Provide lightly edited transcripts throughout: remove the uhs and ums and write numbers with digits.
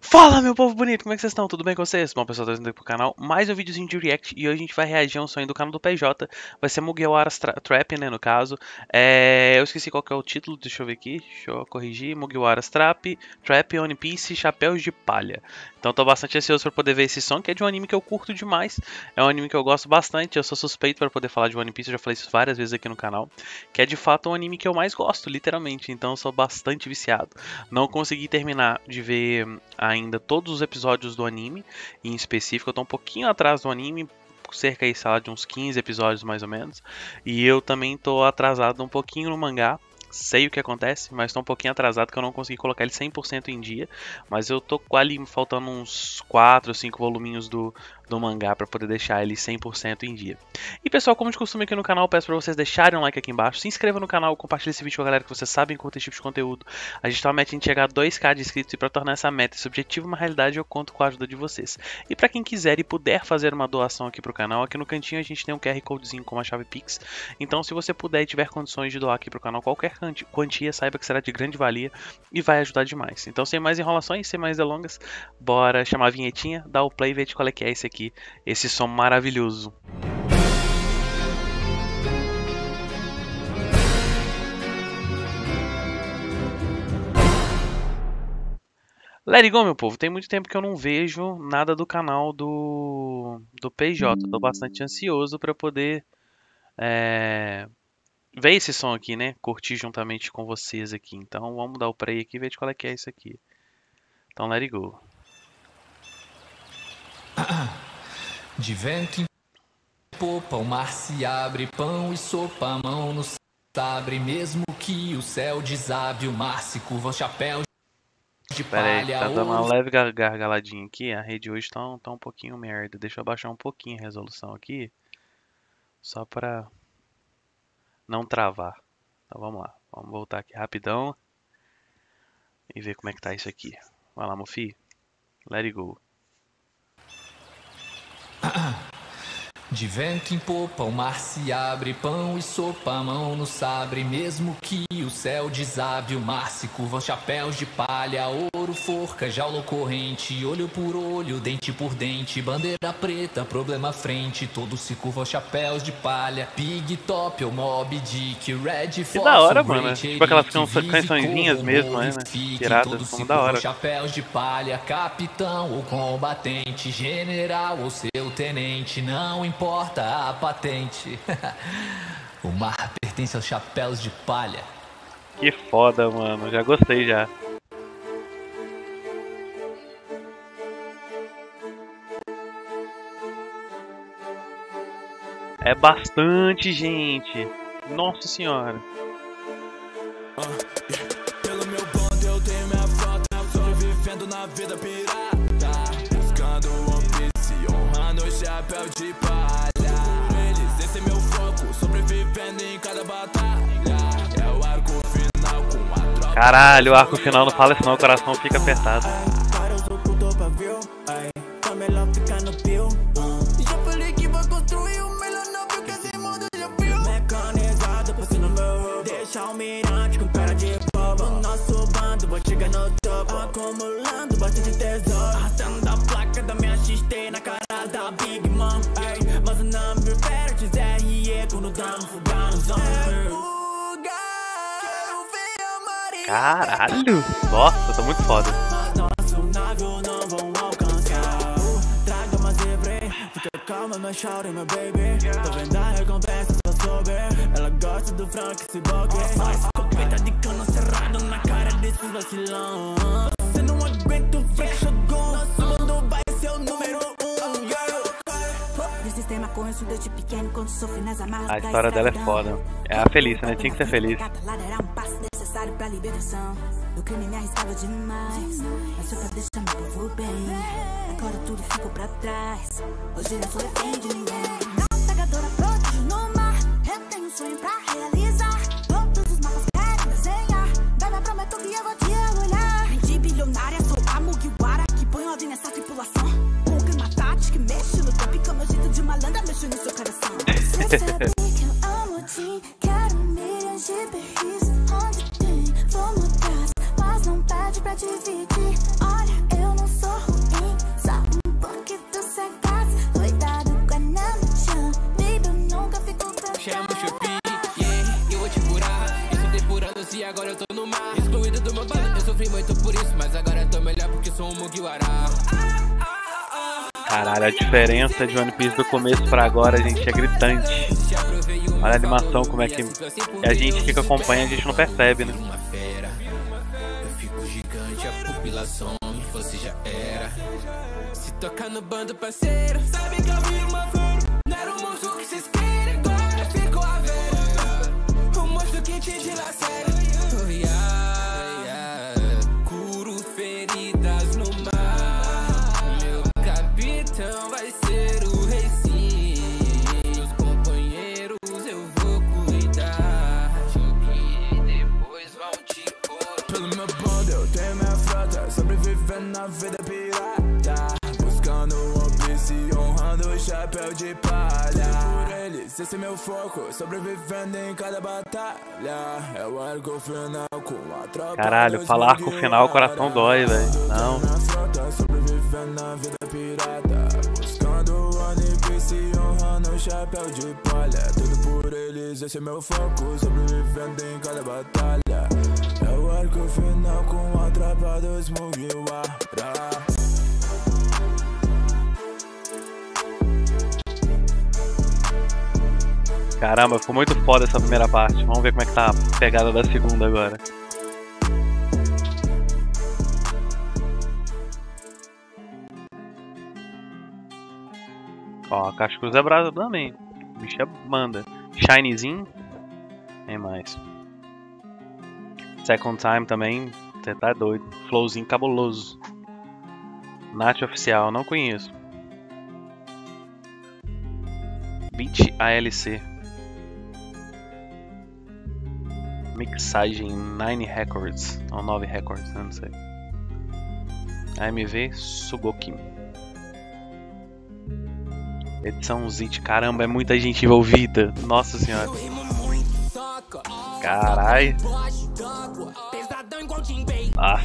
Fala, meu povo bonito, como é que vocês estão? Tudo bem com vocês? Bom, pessoal, tô indo aqui pro canal, mais um videozinho de react e hoje a gente vai reagir a um sonho do canal do PJ. Vai ser Mugiwara's Trap, né, no caso. Eu esqueci qual que é o título, deixa eu ver aqui, deixa eu corrigir. Mugiwara's Trap, One Piece, Chapéus de Palha. Então tô bastante ansioso pra poder ver esse som, que é de um anime que eu curto demais. É um anime que eu gosto bastante, eu sou suspeito pra poder falar de One Piece, eu já falei isso várias vezes aqui no canal. Que é de fato um anime que eu mais gosto, literalmente, então eu sou bastante viciado. Não consegui terminar de ver ainda todos os episódios do anime, em específico, eu tô um pouquinho atrás do anime, cerca aí, sei lá, de uns 15 episódios mais ou menos, e eu também tô atrasado um pouquinho no mangá. Sei o que acontece, mas tô um pouquinho atrasado que eu não consegui colocar ele 100% em dia. Mas eu tô ali faltando uns 4 ou 5 voluminhos do mangá pra poder deixar ele 100% em dia. E pessoal, como de costume aqui no canal, peço pra vocês deixarem um like aqui embaixo, se inscrevam no canal, compartilhem esse vídeo com a galera que vocês sabem curtir esse tipo de conteúdo. A gente tá uma meta de chegar a 2k de inscritos e pra tornar essa meta, esse objetivo uma realidade, eu conto com a ajuda de vocês. E pra quem quiser e puder fazer uma doação aqui pro canal, aqui no cantinho a gente tem um QR Codezinho com a chave Pix. Então se você puder e tiver condições de doar aqui pro canal qualquer quantia, saiba que será de grande valia e vai ajudar demais. Então sem mais enrolações, sem mais delongas, bora chamar a vinhetinha, dar o play e ver de qual é que é esse aqui, esse som maravilhoso. Let it go, meu povo. Tem muito tempo que eu não vejo nada do canal do PJ. Tô bastante ansioso para poder ver esse som aqui, né? Curtir juntamente com vocês aqui. Então vamos dar o play aqui e ver de qual é que é isso aqui. Então let it go. De vento em popa, o mar se abre, pão e sopa, a mão no sabre. Mesmo que o céu desabe, o mar se curva, os chapéus de Pera aí, palha. tá dando uma leve gargaladinha aqui. A rede hoje tá um pouquinho merda. Deixa eu abaixar um pouquinho a resolução aqui. Só pra não travar. Então vamos lá. Vamos voltar aqui rapidão. E ver como é que tá isso aqui. Vai lá, Mofi. Let it go. De vento em popa, o mar se abre, pão e sopa, a mão no sabre. Mesmo que o céu desabe, o mar se curva, os chapéus de palha. Ouro, forca, jaula corrente, olho por olho, dente por dente. Bandeira preta, problema à frente, todos se curvam, os chapéus de palha. Big Top, o Mob Dick, Red Fox, que da hora, mano. Tipo aquelas cançõezinhas mesmo, né? Piratas, como da hora. Chapéus de palha, capitão ou combatente, general ou seu tenente, não importa a patente. O mar pertence aos chapéus de palha. Que foda, mano. Já gostei já. É bastante gente. Nossa senhora. Pelo meu bonde eu tenho minha frota, sobrevivendo na vida pirata, buscando One Piece, honrando o chapéu de palha. Eles, esse é meu foco, sobrevivendo em cada batalha. É o arco final com a tropa. Caralho, o arco final não fala isso não, o coração fica apertado. Para os ocultos pra ver, tá melhor ficar no pio. Já falei que vou construir o melhor navio que esse mundo já viu. Mecanizado, passando meu, deixa o mirante com cara de bobo. O nosso bando vai chegar no topo, acumulando bastante tesouro. Arrastando a placa da minha XT na cara da Big Mom. Mas o nome prefere XRE quando damos fuga nos ombros. Caralho! Nossa, tá muito foda. Nosso navio não vão alcançar. Traga mais livre, fica calma, meu shawty, meu baby. Tô vendo a recompensa, só soube. Ela gosta do frango que se bogue. Faz copeta de cano cerrado na cara desses vacilão. Você não aguenta o freak chegou. Nosso mundo vai ser o número 1, yeah. Do sistema conheço desde pequeno quando sofri nas amarras. A história dela é foda. É a feliz, né? Tinha que ser feliz. Era um passo necessário pra libertação. O crime me arriscava demais, mas foi pra deixar meu povo bem. Agora tudo ficou pra trás. Hoje eu não sou refém de ninguém. Navegadora pronta no mar. Eu tenho um sonho pra realizar. Todos os mapas querem desenhar. Bebê, prometo que eu vou te olhar. De bilionária, sou a Mugiwara que põe ordem nessa tripulação. Com clima tático que mexe no topo. Com meu jeito de malandra, mexo no seu coração. Você sabe que eu amo te. Quero milhões de berris. Onde tem, vamos atrás. Mas não pede pra dividir. Olha, eu não sou chamo Shopee. Yeah, eu vou te curar. Estudei por anos e agora eu tô no mar. Excluído do meu bando, eu sofri muito por isso, mas agora eu tô melhor porque sou um Mugiwara. Caralho, a diferença de One Piece do começo pra agora, gente, é gritante. Olha a animação, como é que a gente que acompanha, a gente não percebe, né? Eu fico gigante, a pupilação, você já era. Se tocar no bando, parceiro, sabe que eu vi uma fera. Não era o monstro que vocês querem, agora ficou a ver. O monstro que te dilacera. Oh, yeah. Curo feridas no mar. Meu capitão vai ser o rei, sim. Os companheiros eu vou cuidar. Joguei, depois vão te curar. Pelo meu bando eu tenho minha frota, sobrevivendo na vida pirata. Buscando One Piece e honrando o chapéu de palha. Por eles, esse é meu foco, sobrevivendo em cada batalha. É o arco final com a tropa. Caralho, falar arco final, o coração dói, velho. Não. Sobrevivendo na vida pirata. Buscando One Piece e honrando o chapéu de palha. Tudo por eles, esse é meu foco, sobrevivendo em cada batalha. É o arco final com a tropa dos Mugiwara. Caramba, ficou muito foda essa primeira parte. Vamos ver como é que tá a pegada da segunda agora. Ó, Cascos é brasa também. O bicho é banda. Shinyzinho. Tem mais. Second Time também. Você tá doido. Flowzinho cabuloso. Nath oficial, não conheço. Beat ALC. Mixagem 9 Records. Ou 9 Records, eu não sei. AMV Sugoki. Edição Zit. Caramba, é muita gente envolvida. Nossa senhora. Carai. Ah.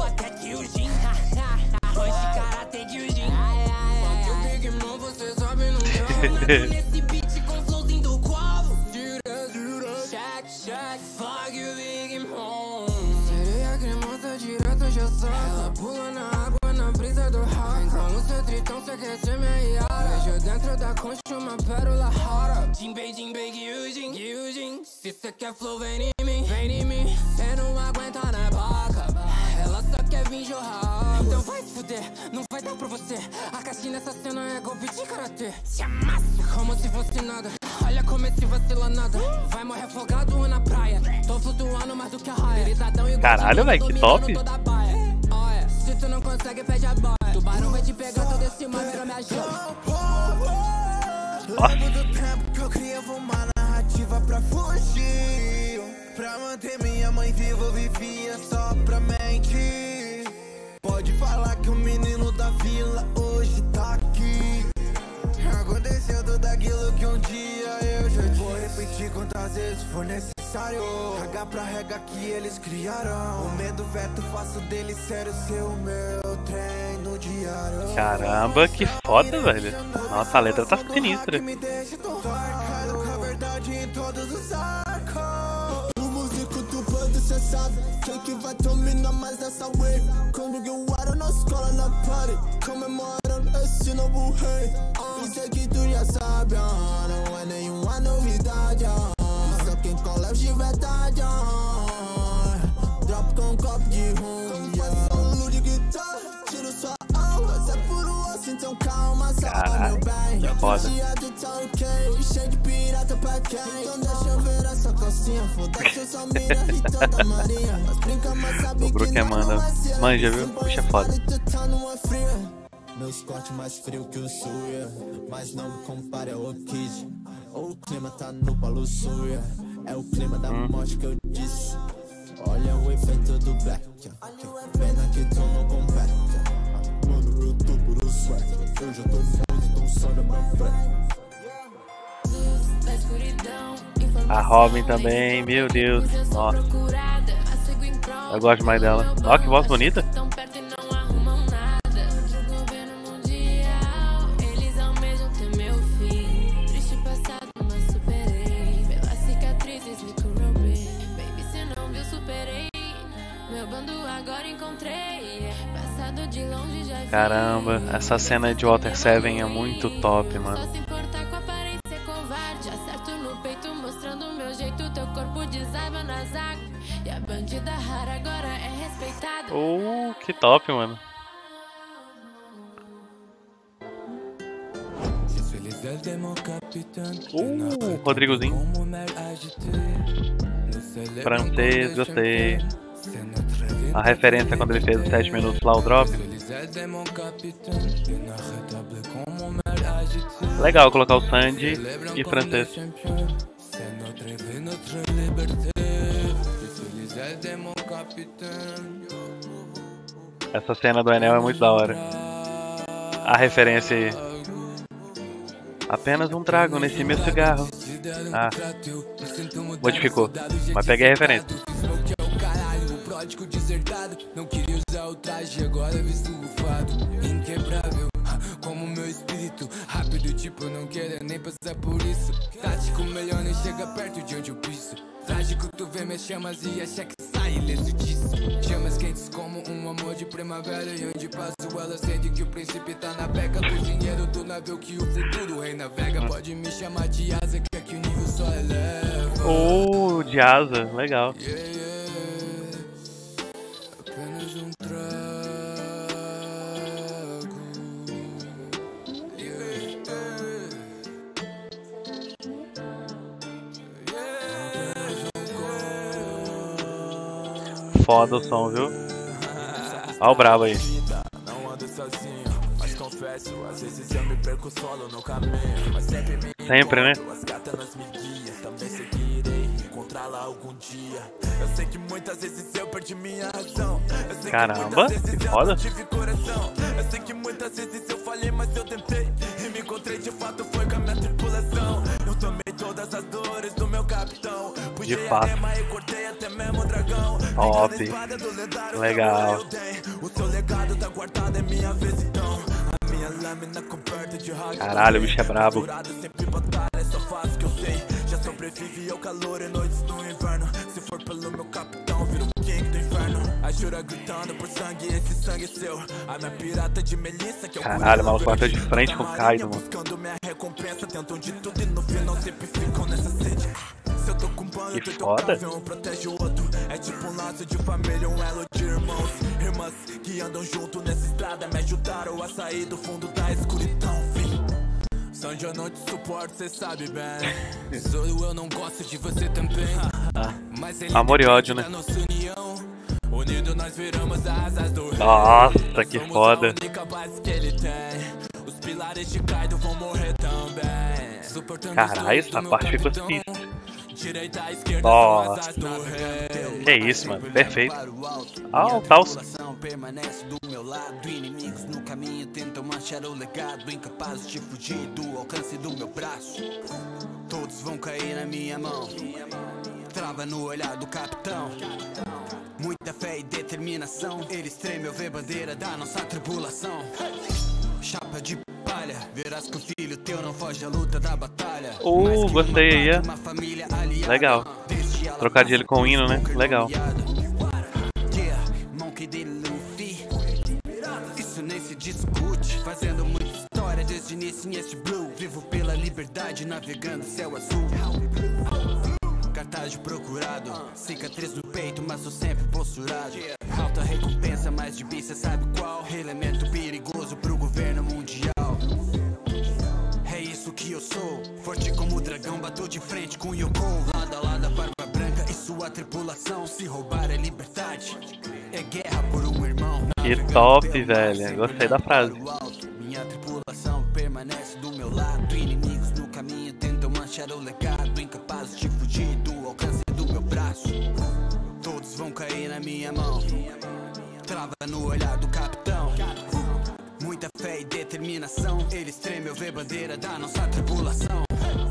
Sereia cremosa direto já sabe. Ela pula na água na brisa do raio. Então o seu tritão você quer ser minha Yara. Vejo dentro da concha uma pérola rara. Jinbei, Gyujin, Gyujin. Se cê quer flow, vem em mim, vem em mim. Cê não aguenta na boca, ela só quer vir jorrar. Então vai se fuder, não vai dar pra você. A caixinha nessa cena é golpe de karatê. Se amassa como se fosse nada. Olha como esse vacila nada. Vai morrer afogado na praia. Tô flutuando mais do que a raia. Caralho, velho, que top. Se tu não consegue, pede a boia. Tubarão vai te pegar todo esse mar, virou minha joia. Lembro do tempo que eu criava uma narrativa pra fugir. Pra manter minha mãe viva, eu vivia só pra mentir. Pode falar que o menino da vila hoje tá aqui. Aconteceu tudo aquilo que um dia eu já disse. Vou repetir quantas vezes for necessário. Cagar pra rega que eles criaram. O medo veto, faço dele sério ser o meu treino diário. Caramba, que foda, velho. Nossa, a letra tá sinistra. Me deixa tão marcado com a verdade em todos os arcos. O músico do bando, cê sabe. Quem que vai dominar mais nessa wave? Quando eu era na escola, na party, comemorando esse novo rei. Isso aqui tu já sabe, não é nenhuma novidade. Só quem cola é de verdade. Drop com um copo de rum. Solo de guitarra, tiro sua alma. Cê é puro osso, então calma, sabe, meu bem. É foda. Cheio de pirata pra quem? Então deixa eu ver essa calcinha. Foda-se essa mina e toda marinha. Mas brinca, mas sabe O Brook que é não manda. vai ser. Manja, viu? Puxa, é foda. Meus cortes mais frio que o sul, yeah. Mas não me compare ao Kid. O clima tá no Palo Sul, yeah. É o clima da morte que eu disse. Olha o efeito do black, yeah. Pena que tu não compete, yeah. Mano, eu tô por um sweat. Eu já tô fundo, então sai da minha frente. A Robin também, meu Deus. Nossa. Eu gosto mais dela. Ó, que voz bonita. Caramba, essa cena de Water 7 é muito top, mano. Só se importar com a aparência covarde. Acerto no peito mostrando meu jeito. Teu corpo desaba nas águas. E a bandida rara agora é respeitada. Que top, mano. Rodrigozinho. Francês, gostei. A referência quando ele fez os 7 minutos lá, o drop. Legal colocar o Sandy e francês. Essa cena do Enel é muito da hora. A referência aí. Apenas um trago nesse meu cigarro. Ah, modificou. Mas peguei a referência. Pródigo deserdado, não queria usar o traje, agora visto bufado. Inquebrável, como meu espírito. Rápido, tipo, não quero nem passar por isso. Tático, melhor nem chega perto de onde eu piso. Trágico, tu vê minhas chamas e acha que sai ileso disso. Chamas quentes como um amor de primavera. E onde passo ela sente que o príncipe tá na beca. Cozinheiro do navio que o futuro rei navega. Pode me chamar de asa, que aqui o nível só eleva. De asa, legal. Apenas um trago. Foda o som, viu? Ó o brabo aí. Não ando sozinho, mas confesso, às vezes eu me perco solo no caminho. Mas sempre me Sempre, né? encontro, as gatanas me guiam. Também sei que irei encontrá-la algum dia. Eu sei que muitas vezes eu perdi minha razão. Eu sei Caramba, que muitas vezes que eu foda. não tive coração. Eu sei que muitas vezes eu falhei, mas eu tentei. E me encontrei de fato, foi com a minha tripulação. Eu tomei todas as dores do meu capitão. De fato. E cortei até mesmo o dragão. Top. Legal. O seu legado tá guardado em minha vez então. A minha lâmina coberta de rock. Caralho, o bicho é brabo. Sempre batalha, só faço o que eu sei. Já sobrevive ao calor e noites no inverno. Se for pelo meu capitão, viro o king do inferno. A Jura gritando por sangue, esse sangue é seu. A minha pirata de Melissa que eu Caralho, o maluco bateu de frente com o Kaido, mano. buscando minha recompensa, tentam de tudo e no final sempre ficam nessa sede. Se eu tô com pano, Que tu foda. um protege o outro. É tipo um laço de família, um elo de irmãos. Irmãs que andam junto nessa estrada me ajudaram a sair do fundo da escuridão, fim. Sandy, eu não te suporto, cê sabe bem. Sou eu não gosto de você também. Mas ele Amor e ódio, né? da nossa união. Unido nós viramos asas do rei. Nossa, que Somos foda. a única base que ele tem. Os pilares de Kaido vão morrer também. Suportando Caralho, os dores do essa meu parte ficou capitão. sinistra. Direita, esquerda, Nossa. são asas do rei. Que isso, mano. Perfeito. Ah, o Taos. Permanece do meu lado. Inimigos no caminho tentam manchar o legado. Incapazes de fugir do alcance do meu braço. Todos vão cair na minha mão. Trava no olhar do capitão. Muita fé e determinação. Eles tremem ao ver bandeira da nossa tripulação. Chapa de palha, verás que o filho teu não foge à luta da batalha. Gostei aí, é. Uma família aliada. Legal. Desde ela Trocadilho com o hino, né? Legal. Yeah, Monkey D. Luffy. Isso nem se discute. Fazendo muita história desde início em este blue. Vivo pela liberdade, navegando céu azul. Cartaz de procurado, cicatriz no peito, mas sou sempre posturado. Alta recompensa, mais de bi, cê sabe qual? Elemento perigoso pro governo mundial. É isso que eu sou, forte como o dragão, bato de frente com Yoko. Lado a lado a barba branca e sua tripulação. Se roubar é liberdade, é guerra por um irmão. Que top, velho. Gostei da frase. Minha tripulação permanece do meu lado. Inimigos no caminho tentam manchar o legado. Incapazes de fugir do alcance do meu braço. Todos vão cair na minha mão. Trava no olhar do capitão. Muita fé e determinação. Eles tremem ao ver bandeira da nossa tripulação.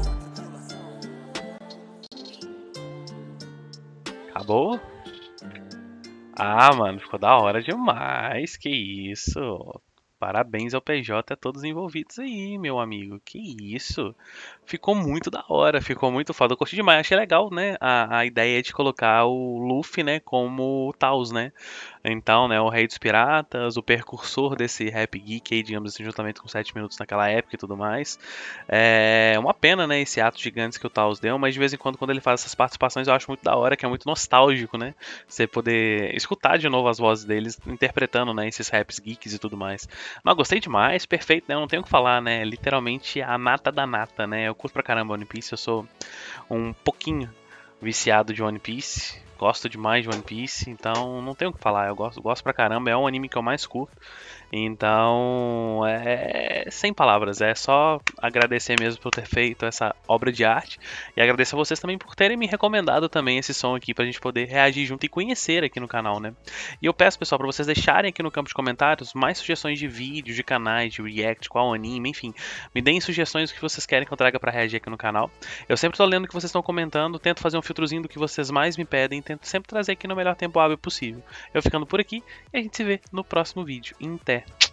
Acabou? Ah, mano, ficou da hora demais. Que isso. Parabéns ao PJ e a todos envolvidos aí, meu amigo. Que isso. Ficou muito da hora, ficou muito foda. Eu curti demais, achei legal, né? A ideia de colocar o Luffy, né, como o Taos, né? Então, né, o Rei dos Piratas, o precursor desse rap geek aí, digamos assim, juntamente com 7 minutos naquela época e tudo mais. É uma pena, né, esse ato gigante que o Taos deu, mas de vez em quando ele faz essas participações eu acho muito da hora, que é muito nostálgico, né? Você poder escutar de novo as vozes deles interpretando, né, esses raps geeks e tudo mais. Mas gostei demais, perfeito, né? Eu não tenho o que falar, né? Literalmente a nata da nata, né? Eu curto pra caramba One Piece, eu sou um pouquinho viciado de One Piece. Gosto demais de One Piece, então não tenho o que falar, eu gosto pra caramba, é um anime que eu mais curto. Então, sem palavras, é só agradecer mesmo por ter feito essa obra de arte e agradecer a vocês também por terem me recomendado também esse som aqui pra gente poder reagir junto e conhecer aqui no canal, né? E eu peço, pessoal, pra vocês deixarem aqui no campo de comentários mais sugestões de vídeos, de canais, de react, qual anime, enfim, me deem sugestões do que vocês querem que eu traga pra reagir aqui no canal. Eu sempre tô lendo o que vocês estão comentando, tento fazer um filtrozinho do que vocês mais me pedem, tento sempre trazer aqui no melhor tempo hábil possível. Eu ficando por aqui e a gente se vê no próximo vídeo. Até!